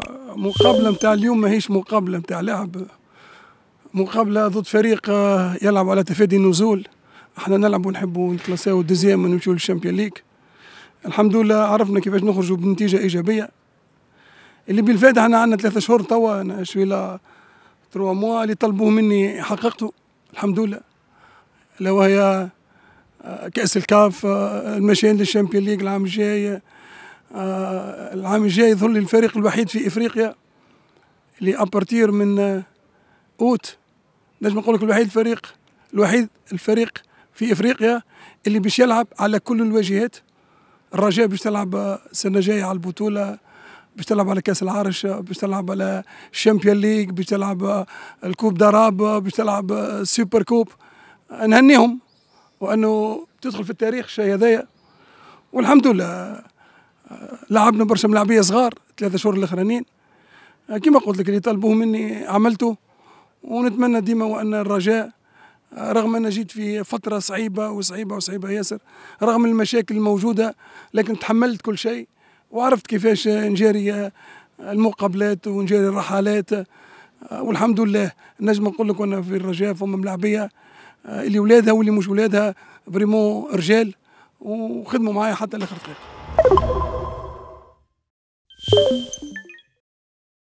مقابلة متاع اليوم ماهيش مقابلة متاع لعب، مقابلة ضد فريق يلعب على تفادي النزول. احنا نلعب ونحبوا نكلاسيو دوزيام ونمشيو للشامبيون ليج. الحمد لله عرفنا كيفاش نخرجوا بنتيجة إيجابية. اللي بالفائدة احنا عندنا 3 شهور توا، أنا شوي لا 3 موا اللي طلبوه مني حققته الحمد لله. لو هي كأس الكاف، المشيان للشامبيون ليج العام الجاي. العام الجاي يظل الفريق الوحيد في افريقيا اللي ابارتير من اوت، نجم نقول لك الوحيد الفريق في افريقيا اللي باش يلعب على كل الواجهات. الرجاء باش تلعب السنه الجايه على البطوله، باش تلعب على كاس العرش، باش تلعب على الشامبيون ليج، باش تلعب الكوب داراب، باش تلعب السوبر كوب. نهنيهم وانه تدخل في التاريخ الشيء هذايا. والحمد لله لعبنا برشا ملاعبيه صغار 3 شهور الاخرانيين. كما قلت لك اللي طلبوه مني عملته، ونتمنى ديما وان الرجاء رغم ان جيت في فتره صعيبه ياسر، رغم المشاكل الموجوده، لكن تحملت كل شيء وعرفت كيفاش نجاري المقابلات ونجاري الرحلات. والحمد لله نجم نقول لك وانا في الرجاء فما ملاعبيه اللي ولادها واللي مش ولادها فريمون رجال وخدموا معايا حتى لاخر دقيقه.